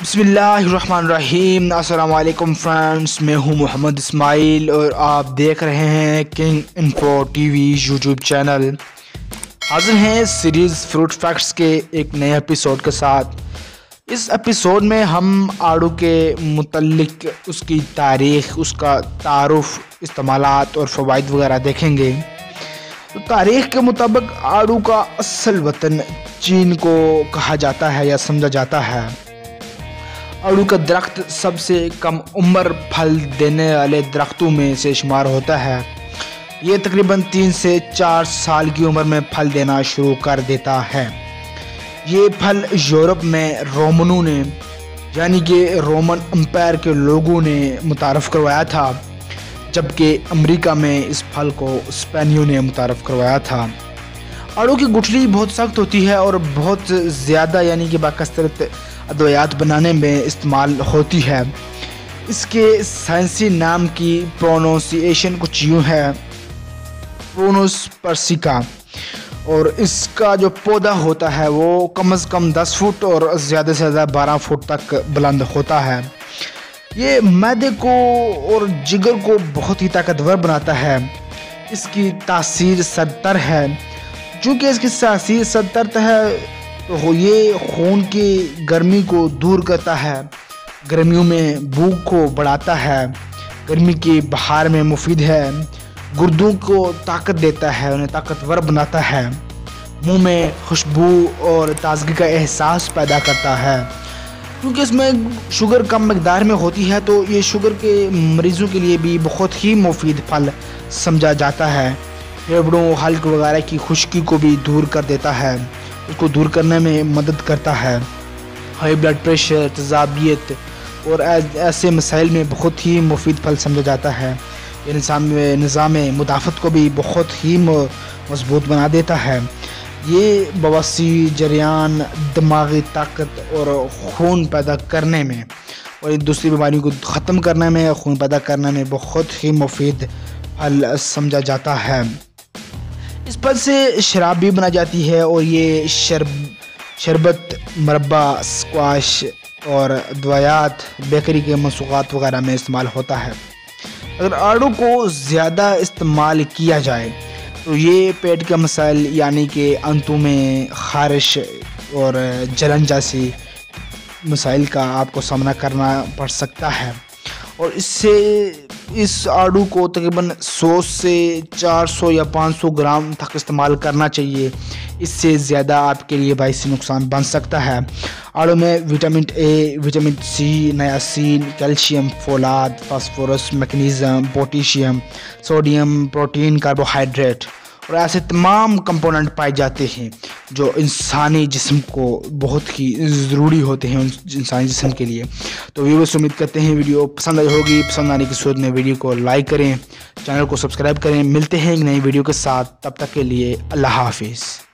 بسم اللہ الرحمن الرحیم۔ السلام علیکم فرینڈس، میں ہوں محمد اسماعیل اور آپ دیکھ رہے ہیں king info T V YouTube channel. حاضر ہیں سیریز فروٹ فیکٹس کے ایک نئے ایپیسوڈ کے ساتھ۔ اس ایپیسوڈ میں ہم آڑو کے متعلق اس کی تاریخ، اس کا تعارف، استعمالات اور فوائد وغیرہ دیکھیں گے۔ تو تاریخ کے مطابق آڑو کا اصل وطن چین کو کہا جاتا ہے یا سمجھا جاتا ہے۔ آڑو کا درخت سب سے کم عمر پھل دینے والے درختوں میں سے شمار ہوتا ہے۔ یہ تقریباً 3 سے 4 سال کی عمر میں پھل دینا شروع کر دیتا ہے۔ یہ پھل یورپ میں رومنوں نے یعنی کہ رومن امپائر کے لوگوں نے متعارف کروایا تھا، جبکہ امریکہ میں اس پھل کو اسپینیوں نے متعارف کروایا تھا۔ آڑو کی گٹھلی بہت سخت ہوتی ہے اور بہت زیادہ یعنی کہ باکثرت ادویات بنانے میں استعمال ہوتی ہے۔ اس کے سائنسی نام کی پروننسیشن کچھ یوں ہے، پرونوس پرسیکا، اور اس کا جو پودا ہوتا ہے وہ کم از کم 10 فٹ اور زیادہ سے زیادہ 12 فٹ تک بلند ہوتا ہے۔ یہ معدے کو اور جگر کو بہت ہی طاقتور بناتا ہے۔ اس کی تاثیر سرتر ہے۔ چونکہ اس کی تاثیر سرتر ہے تو یہ خون کی گرمی کو دور کرتا ہے، گرمیوں میں بھوک کو بڑھاتا ہے، گرمی کی بہار میں مفید ہے، گردوں کو طاقت دیتا ہے، انہیں طاقتور بناتا ہے، منہ میں خوشبو اور تازگی کا احساس پیدا کرتا ہے۔ کیونکہ اس میں شوگر کم مقدار میں ہوتی ہے تو یہ شوگر کے مریضوں کے لیے بھی بہت ہی مفید پھل سمجھا جاتا ہے۔ پھیپھڑوں، حلق وغیرہ کی خشکی کو بھی دور کر دیتا ہے، اس کو دور کرنے میں مدد کرتا ہے۔ ہائی بلڈ پریشر، تیزابیت اور ایسے مسائل میں بہت ہی مفید پھل سمجھا جاتا ہے۔ یہ نظام مدافعت کو بھی بہت ہی مضبوط بنا دیتا ہے۔ یہ بواسیر، جریان، دماغی طاقت اور خون پیدا کرنے میں اور دوسری بیماریوں کو ختم کرنے میں، خون پیدا کرنے میں بہت ہی مفید پھل سمجھا جاتا ہے۔ اس پھل سے شراب بھی بنا جاتی ہے اور یہ شربت، مربا، اسکواش اور ادویات، بیکری کے منسوخات وغیرہ میں استعمال ہوتا ہے۔ اگر آڑو کو زیادہ استعمال کیا جائے تو یہ پیٹ کے مسائل یعنی کہ انتوں میں خارش اور جلن جیسی مسائل کا آپ کو سامنا کرنا پڑ سکتا ہے، اور اس آڑو کو تقریباً 100 سے 400 یا 500 گرام تک استعمال کرنا چاہیے۔ اس سے زیادہ آپ کے لیے باعث نقصان بن سکتا ہے۔ آڑو میں vitamin A, vitamin C, niacin, calcium, فولاد، phosphorus, magnesium, potassium, sodium, protein, carbohydrate اور ایسے تمام کمپوننٹ پائے جاتے ہیں جو انسانی جسم کو بہت ہی ضروری ہوتے ہیں انسانی جسم کے لیے۔ تو ویورز امید کرتے ہیں ویڈیو پسند آئی ہوگی۔ پسند آنے کی صورت میں ویڈیو کو لائک کریں، چینل کو سبسکرائب کریں۔ ملتے ہیں ایک نئی ویڈیو کے ساتھ، تب تک کے لیے اللہ حافظ۔